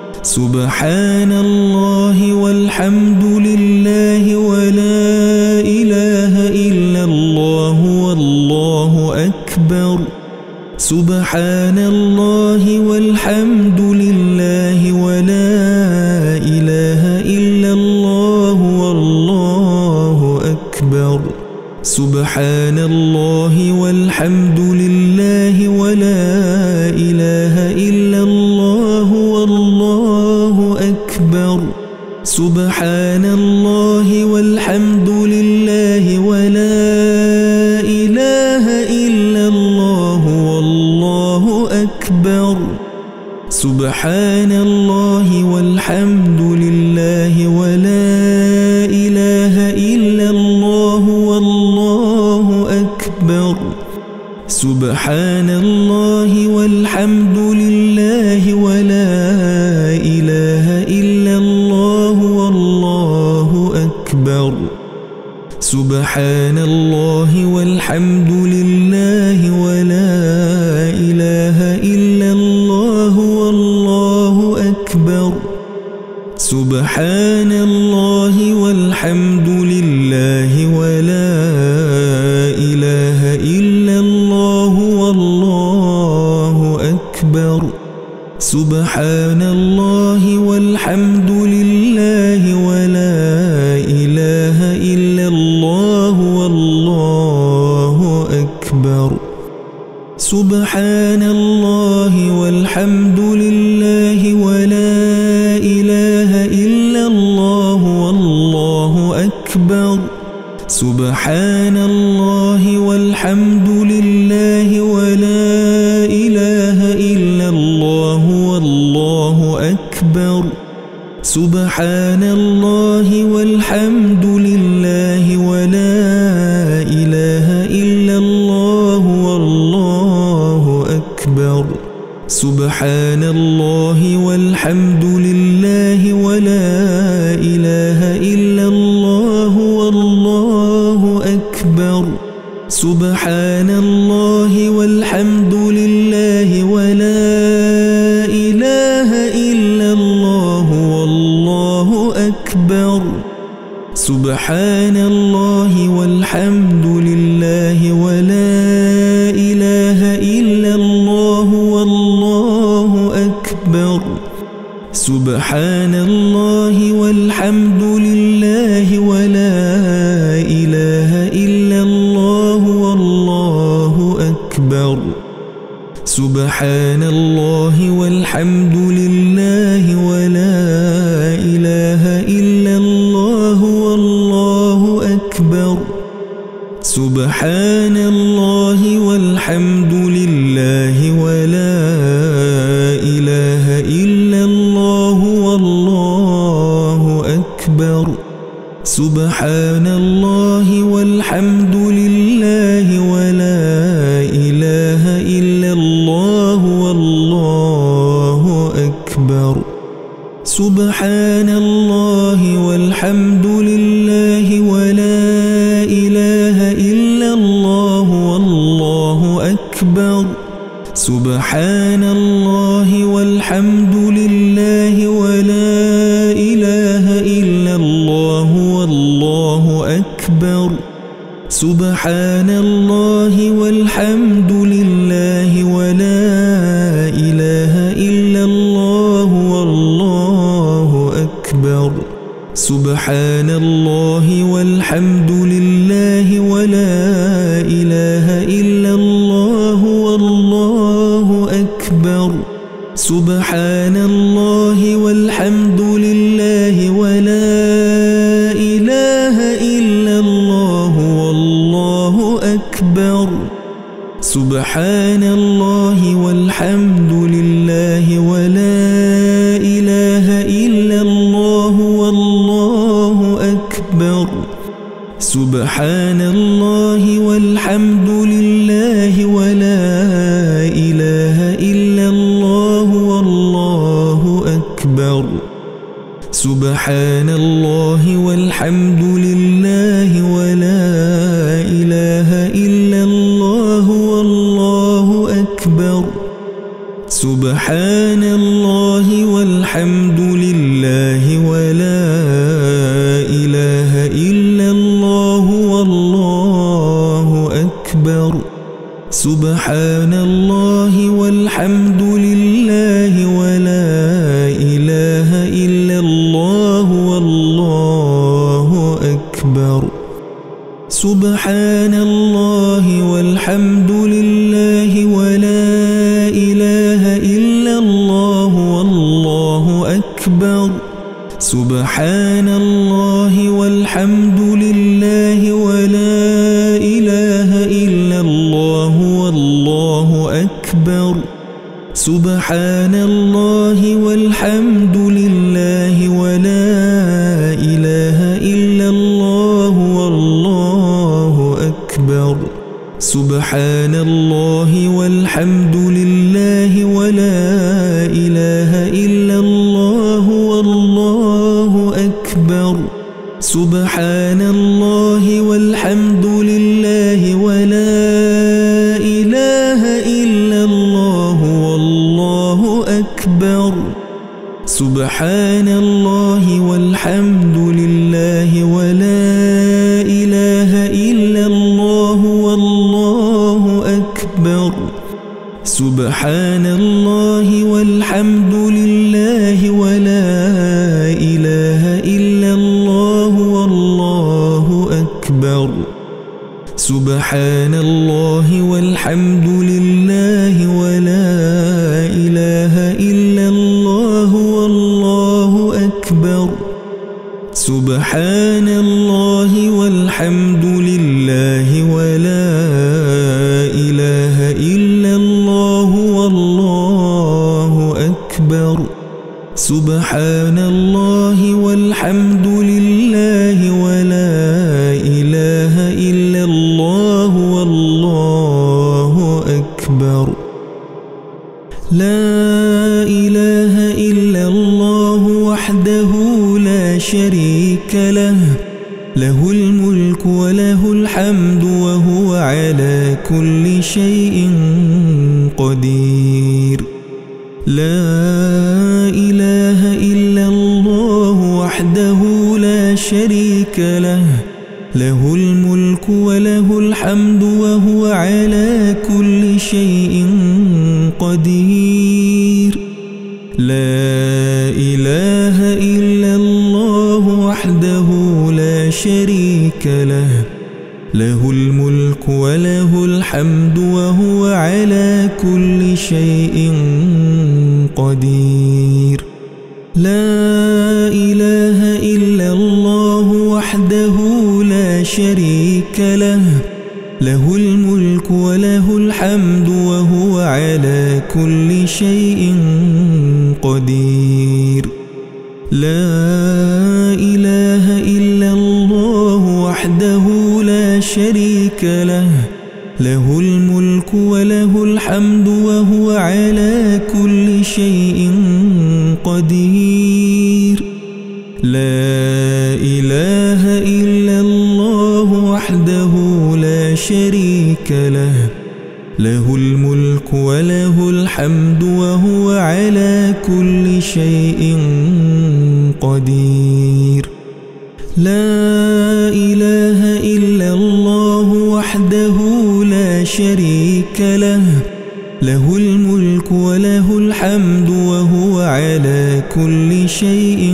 سبحان الله والحمد لله ولا إله إلا الله والله أكبر سبحان الله والحمد لله ولا إله إلا الله والله أكبر سبحان الله والحمد لله ولا إله إلا الله والله أكبر سبحان الله والحمد لله ولا إله إلا الله والله أكبر سبحان الله والحمد لله ولا إله إلا الله والله أكبر سبحان الله والحمد لله ولا إله إلا الله والله أكبر سبحان الله والحمد لله ولا إله إلا الله والله أكبر سبحان الله والحمد لله ولا إله إلا الله والله أكبر سبحان الله والحمد لله ولا إله إلا الله والله أكبر سبحان الله والحمد لله ولا إله إلا الله والله أكبر سبحان الله والحمد لله ولا إله إلا الله والله أكبر سبحان الله والحمد لله ولا إله إلا الله والله أكبر سبحان الله والحمد لله ولا إله إلا الله والله أكبر سبحان الله والحمد لله ولا إله إلا الله والله أكبر سبحان الله والحمد لله ولا إله إلا الله والله أكبر سبحان الله والحمد لله ولا إله إلا الله والله أكبر سبحان الله والحمد لله ولا إله إلا الله والله أكبر سبحان الله والحمد لله ولا إله إلا الله والله أكبر سبحان الله والحمد لله ولا إله إلا الله والله أكبر سبحان الله والحمد لله ولا إله إلا الله والله أكبر سبحان الله والحمد لله ولا إله إلا الله والله أكبر سبحان الله والحمد لله ولا إله إلا الله والله أكبر سبحان الله والحمد لله ولا إله إلا الله والله أكبر سبحان الله والحمد لله ولا إله إلا الله والله أكبر سبحان الله والحمد لله ولا إله إلا الله والله أكبر سبحان الله والحمد لله ولا إله إلا الله والله أكبر سبحان الله والحمد لله ولا إله إلا الله والله أكبر سبحان الله والحمد لله ولا إله إلا الله والله أكبر سبحان الله والحمد لله ولا إله إلا الله والله أكبر. سبحان الله والحمد لله ولا إله إلا الله والله أكبر. سبحان الله والحمد لله ولا إله إلا الله والله أكبر. سبحان الله والحمد لله ولا إله إلا الله والله أكبر. سبحان الله والحمد لله ولا إله إلا الله والله أكبر. سبحان الله والحمد لله ولا إله إلا الله والله أكبر. سبحان الله والحمد لله ولا إله إلا الله والله أكبر. سبحان الله والحمد لله ولا إله إلا الله والله أكبر. سبحان الله والحمد لله ولا إله إلا الله والله أكبر. سبحان الله والحمد لله ولا إله إلا الله والله أكبر. سبحان الله والحمد لله ولا إله إلا الله والله أكبر. لا إله إلا الله وحده لا شريك له، له الملك وله الحمد وهو على كل شيء قدير. لا إله إلا الله وحده لا شريك له، له الملك وله الحمد وهو على كل شيء قدير. لا إله إلا الله وحده لا شريك له، له الملك وله الحمد وهو على كل شيء قدير. لا إله إلا الله وحده لا شريك له، له الملك وله الحمد وهو على كل شيء قدير. لا إله إلا الله وحده لا شريك له، له الملك وله الحمد وهو على كل شيء قدير. لا إله إلا الله وحده لا شريك له، له الملك وله الحمد وهو على كل شيء قدير. لا إله إلا الله وحده لا شريك له، له الملك وله الحمد وهو على كل شيء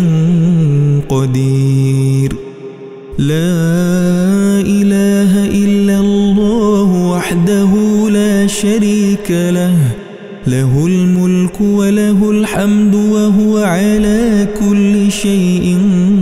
قدير. لا إله إلا الله وحده لا شريك له، له الملك وله الحمد وهو على كل شيء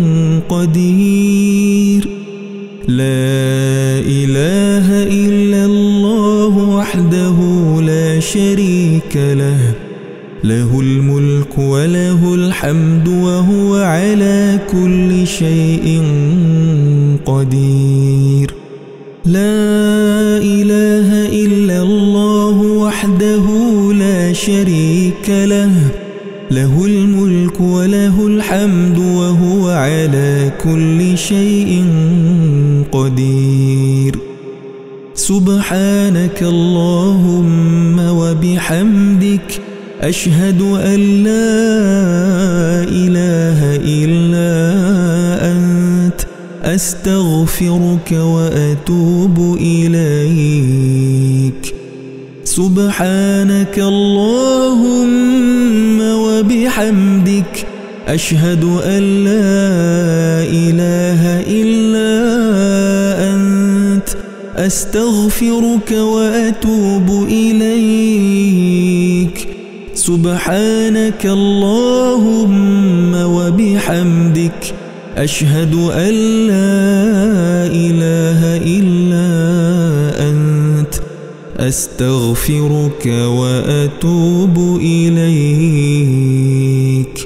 قدير. لا إله إلا الله وحده لا شريك له، له الملك وله الحمد وهو على كل شيء قدير. لا إله إلا الله وحده لا شريك له، له الملك وله الحمد وهو على كل شيء قدير. سبحانك اللهم وبحمدك، أشهد أن لا إله إلا أنت، أستغفرك وأتوب إليك. سبحانك اللهم وبحمدك أشهد أن لا إله إلا أنت أستغفرك وأتوب إليك. سبحانك اللهم وبحمدك أشهد أن لا إله إلا أنت أستغفرك وأتوب إليك.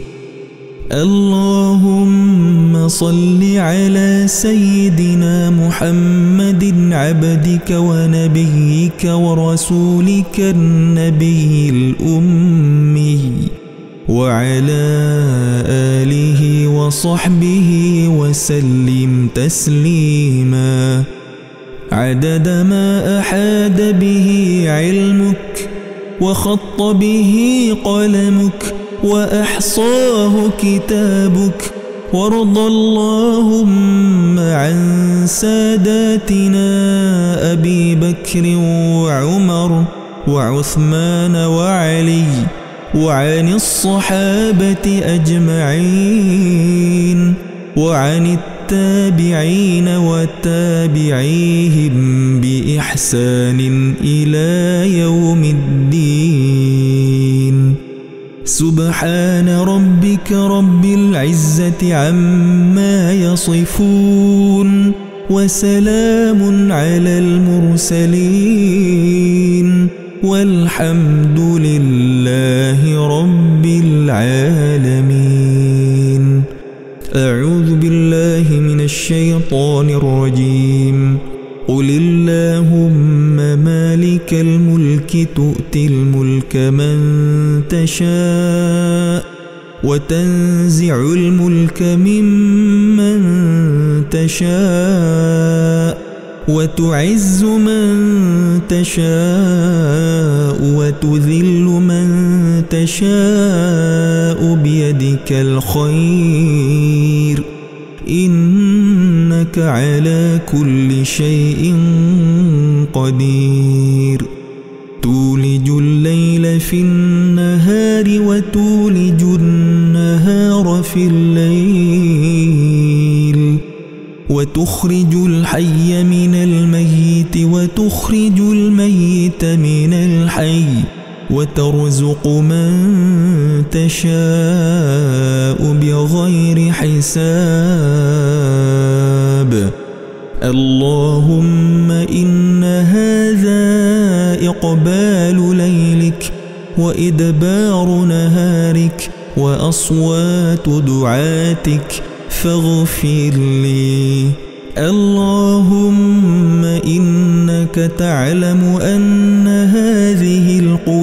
اللهم صل على سيدنا محمد عبدك ونبيك ورسولك النبي الأمي وعلى آله وصحبه وسلم تسليما عدد ما أحاد به علمك وخط به قلمك وأحصاه كتابك. وارض اللهم عن ساداتنا أبي بكر وعمر وعثمان وعلي وعن الصحابة أجمعين وعن التابعين وتابعيهم بإحسان إلى يوم الدين. سبحان ربك رب العزة عما يصفون وسلام على المرسلين والحمد لله رب العالمين. أعوذ بالله من الشيطان الرجيم. قل اللهم مالك الملك تؤتي الملك من تشاء وتنزع الملك ممن تشاء وتعز من تشاء وتذل من تشاء بيدك الخير إنك على كل شيء قدير. تولج الليل في النهار وتولج النهار في الليل وتخرج الحي من الميت وتخرج الميت من الحي وترزق من تشاء بغير حساب. اللهم إن هذا إقبال ليلك وإدبار نهارك وأصوات دعاتك فاغفر لي. اللهم إنك تعلم أن هذه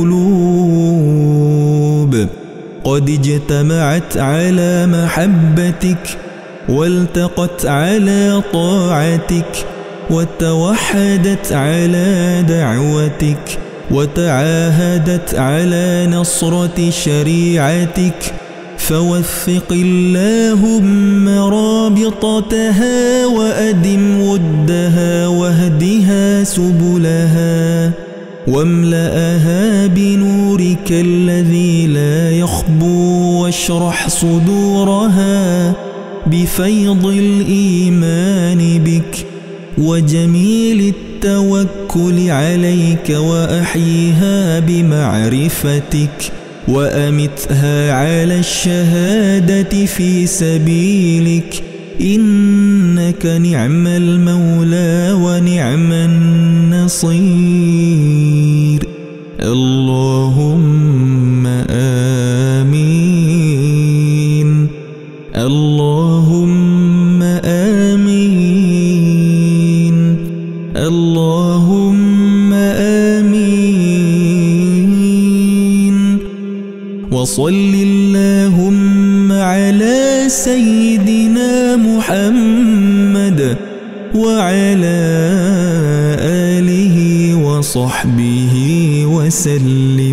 القلوب قد اجتمعت على محبتك والتقت على طاعتك وتوحدت على دعوتك وتعاهدت على نصرة شريعتك. فوثق اللهم رابطتها وأدم ودها واهدها سبلها واملأها بنورك الذي لا يخبو واشرح صدورها بفيض الإيمان بك وجميل التوكل عليك وأحيها بمعرفتك وأمتها على الشهادة في سبيلك إنك نعم المولى ونعم النصير. اللهم آمين. اللهم آمين. اللهم آمين. وصل اللهم على سيدنا محمد وعلى آله وصحبه وسلم.